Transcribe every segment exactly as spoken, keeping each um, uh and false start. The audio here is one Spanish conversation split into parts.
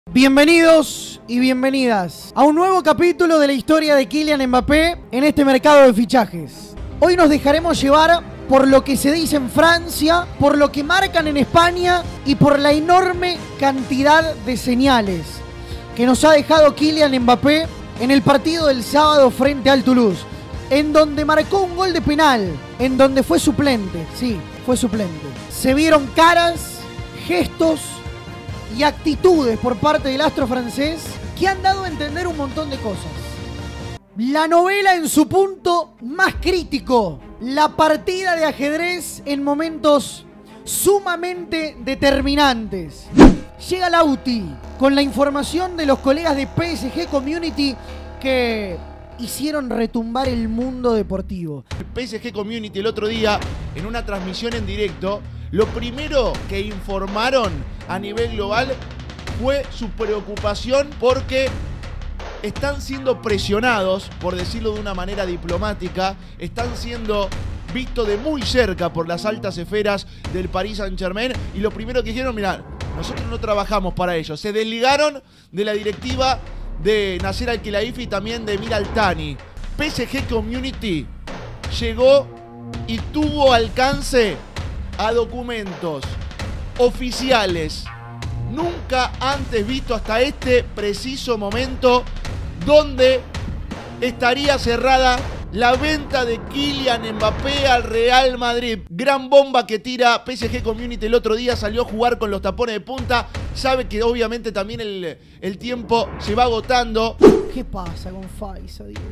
Bienvenidos y bienvenidas a un nuevo capítulo de la historia de Kylian Mbappé en este mercado de fichajes. Hoy nos dejaremos llevar por lo que se dice en Francia, por lo que marcan en España y por la enorme cantidad de señales que nos ha dejado Kylian Mbappé en el partido del sábado frente al Toulouse, en donde marcó un gol de penal, en donde fue suplente, sí, fue suplente. Se vieron caras, gestos y actitudes por parte del astro francés que han dado a entender un montón de cosas. La novela en su punto más crítico, la partida de ajedrez en momentos sumamente determinantes. Llega Lauti con la información de los colegas de P S G Community que hicieron retumbar el mundo deportivo. P S G Community el otro día, en una transmisión en directo, lo primero que informaron a nivel global fue su preocupación porque están siendo presionados, por decirlo de una manera diplomática, están siendo vistos de muy cerca por las altas esferas del Paris Saint-Germain, y lo primero que dijeron, mirá, nosotros no trabajamos para ellos. Se desligaron de la directiva de Nasser Al-Khelaifi y también de Emir Al-Thani. P S G Community llegó y tuvo alcance a documentos oficiales nunca antes visto hasta este preciso momento, donde estaría cerrada la venta de Kylian Mbappé al Real Madrid. Gran bomba que tira P S G Community el otro día, salió a jugar con los tapones de punta, sabe que obviamente también el, el tiempo se va agotando. ¿Qué pasa con Faiza, Diego?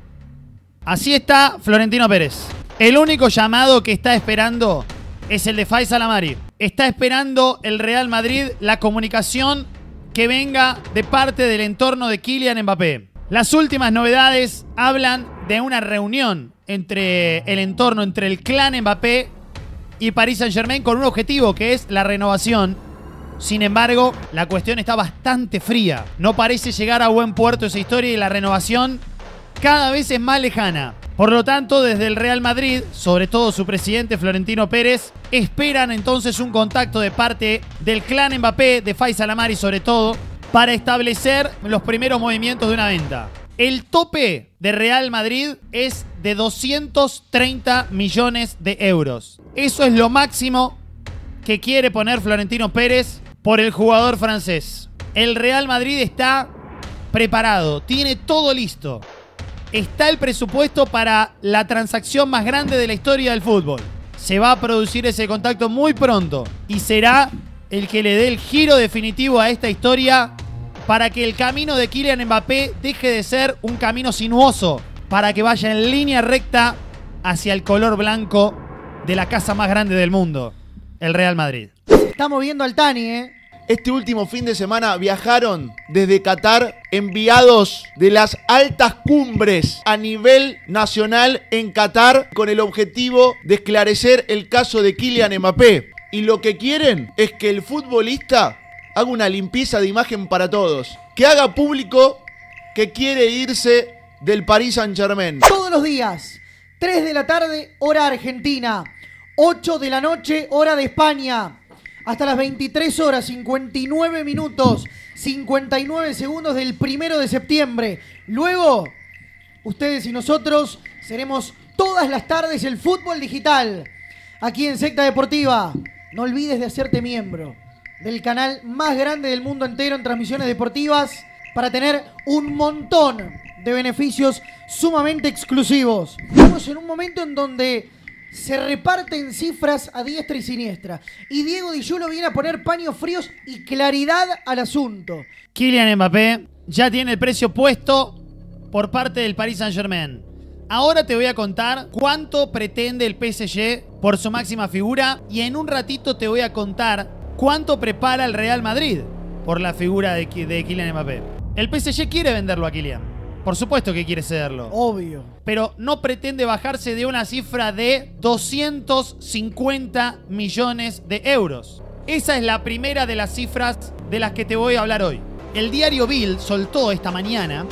Así está Florentino Pérez. El único llamado que está esperando es el de Faisal Amari. Está esperando el Real Madrid la comunicación que venga de parte del entorno de Kylian Mbappé. Las últimas novedades hablan de una reunión entre el entorno, entre el clan Mbappé y Paris Saint-Germain con un objetivo que es la renovación. Sin embargo, la cuestión está bastante fría. No parece llegar a buen puerto esa historia y la renovación cada vez es más lejana. Por lo tanto, desde el Real Madrid, sobre todo su presidente Florentino Pérez, esperan entonces un contacto de parte del clan Mbappé, de Faisal Amari sobre todo, para establecer los primeros movimientos de una venta. El tope de Real Madrid es de doscientos treinta millones de euros. Eso es lo máximo que quiere poner Florentino Pérez por el jugador francés. El Real Madrid está preparado, tiene todo listo. Está el presupuesto para la transacción más grande de la historia del fútbol. Se va a producir ese contacto muy pronto y será el que le dé el giro definitivo a esta historia para que el camino de Kylian Mbappé deje de ser un camino sinuoso, para que vaya en línea recta hacia el color blanco de la casa más grande del mundo, el Real Madrid. Se está moviendo Al-Thani, ¿eh? Este último fin de semana viajaron desde Qatar enviados de las altas cumbres a nivel nacional en Qatar con el objetivo de esclarecer el caso de Kylian Mbappé. Y lo que quieren es que el futbolista haga una limpieza de imagen para todos, que haga público que quiere irse del Paris Saint-Germain. Todos los días, tres de la tarde, hora argentina, ocho de la noche, hora de España. Hasta las veintitrés horas, cincuenta y nueve minutos, cincuenta y nueve segundos del primero de septiembre. Luego, ustedes y nosotros seremos todas las tardes el fútbol digital. Aquí en Secta Deportiva. No olvides de hacerte miembro del canal más grande del mundo entero en transmisiones deportivas para tener un montón de beneficios sumamente exclusivos. Estamos en un momento en donde se reparten cifras a diestra y siniestra. Y Diego Di Giulio viene a poner paños fríos y claridad al asunto. Kylian Mbappé ya tiene el precio puesto por parte del Paris Saint-Germain. Ahora te voy a contar cuánto pretende el P S G por su máxima figura y en un ratito te voy a contar cuánto prepara el Real Madrid por la figura de, de Kylian Mbappé. El P S G quiere venderlo a Kylian. Por supuesto que quiere cederlo. Obvio. Pero no pretende bajarse de una cifra de doscientos cincuenta millones de euros. Esa es la primera de las cifras de las que te voy a hablar hoy. El diario Bild soltó esta mañana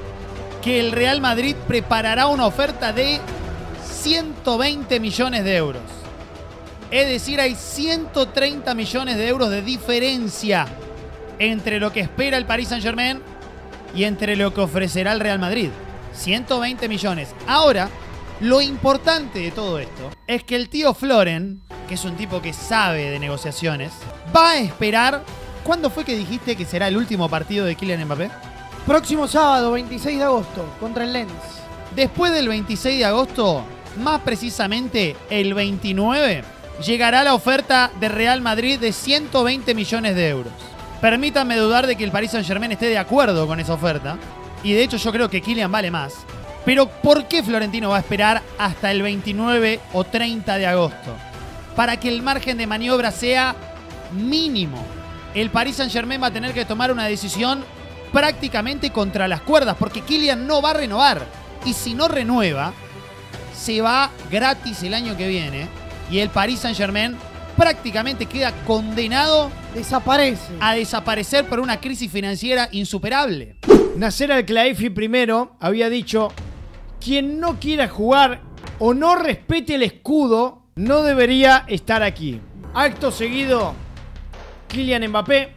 que el Real Madrid preparará una oferta de ciento veinte millones de euros. Es decir, hay ciento treinta millones de euros de diferencia entre lo que espera el Paris Saint-Germain y entre lo que ofrecerá el Real Madrid. ciento veinte millones. Ahora, lo importante de todo esto es que el tío Floren, que es un tipo que sabe de negociaciones, va a esperar. ¿Cuándo fue que dijiste que será el último partido de Kylian Mbappé? Próximo sábado, veintiséis de agosto, contra el Lens. Después del veintiséis de agosto, más precisamente el veintinueve, llegará la oferta de Real Madrid de ciento veinte millones de euros. Permítanme dudar de que el Paris Saint-Germain esté de acuerdo con esa oferta. Y de hecho yo creo que Kylian vale más. Pero ¿por qué Florentino va a esperar hasta el veintinueve o treinta de agosto? Para que el margen de maniobra sea mínimo. El Paris Saint-Germain va a tener que tomar una decisión prácticamente contra las cuerdas, porque Kylian no va a renovar. Y si no renueva, se va gratis el año que viene. Y el Paris Saint-Germain prácticamente queda condenado Desaparece. a desaparecer por una crisis financiera insuperable. Nasser Al-Khelaifi primero había dicho: quien no quiera jugar o no respete el escudo no debería estar aquí. Acto seguido, Kylian Mbappé,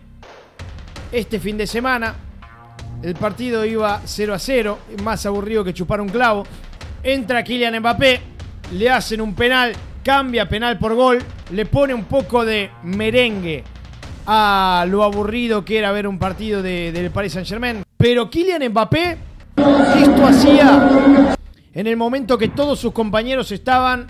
este fin de semana, el partido iba cero a cero, más aburrido que chupar un clavo. Entra Kylian Mbappé, le hacen un penal, cambia penal por gol, le pone un poco de merengue a lo aburrido que era ver un partido de, del Paris Saint-Germain. Pero Kylian Mbappé, esto hacía en el momento que todos sus compañeros estaban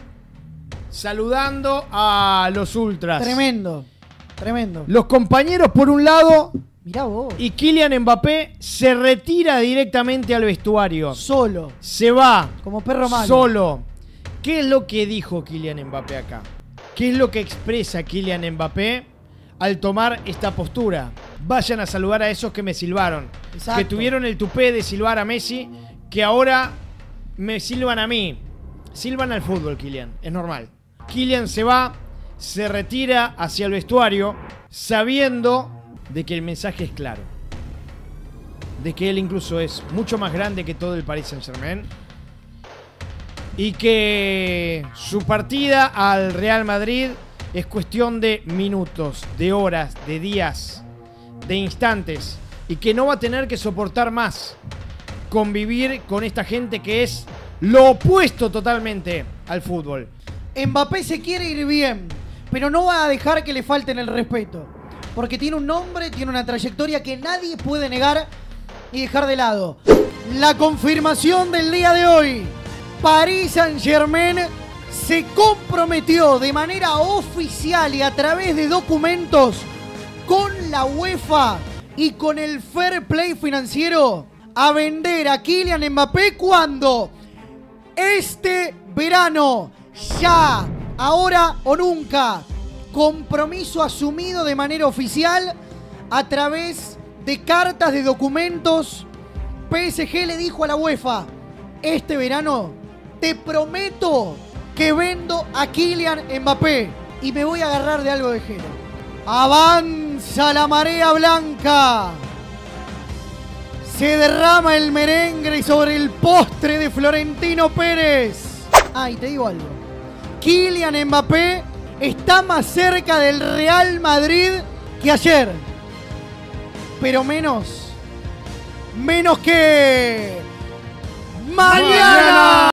saludando a los ultras. Tremendo, tremendo. Los compañeros por un lado Mirá vos. y Kylian Mbappé se retira directamente al vestuario. Solo, Se va. como perro malo. Solo. ¿Qué es lo que dijo Kylian Mbappé acá? ¿Qué es lo que expresa Kylian Mbappé al tomar esta postura? Vayan a saludar a esos que me silbaron. Exacto. Que tuvieron el tupé de silbar a Messi, que ahora me silban a mí. Silban al fútbol, Kylian. Es normal. Kylian se va, se retira hacia el vestuario, sabiendo de que el mensaje es claro. De que él incluso es mucho más grande que todo el Paris Saint-Germain. Y que su partida al Real Madrid es cuestión de minutos, de horas, de días, de instantes. Y que no va a tener que soportar más convivir con esta gente que es lo opuesto totalmente al fútbol. Mbappé se quiere ir bien, pero no va a dejar que le falten el respeto. Porque tiene un nombre, tiene una trayectoria que nadie puede negar y dejar de lado. La confirmación del día de hoy. Paris Saint-Germain se comprometió de manera oficial y a través de documentos con la UEFA y con el fair play financiero a vender a Kylian Mbappé cuando este verano, ya, ahora o nunca. Compromiso asumido de manera oficial a través de cartas, de documentos. P S G le dijo a la UEFA: este verano te prometo que vendo a Kylian Mbappé y me voy a agarrar de algo de Jero. Avanza la marea blanca. Se derrama el merengue sobre el postre de Florentino Pérez. Ah, y te digo algo. Kylian Mbappé está más cerca del Real Madrid que ayer. Pero menos. Menos que... ¡Mañana!